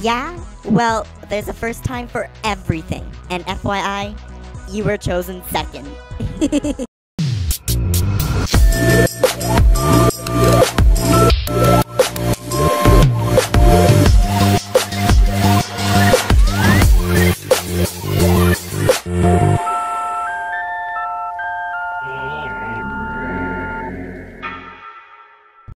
Yeah? Well, there's a first time for everything. And FYI, you were chosen second.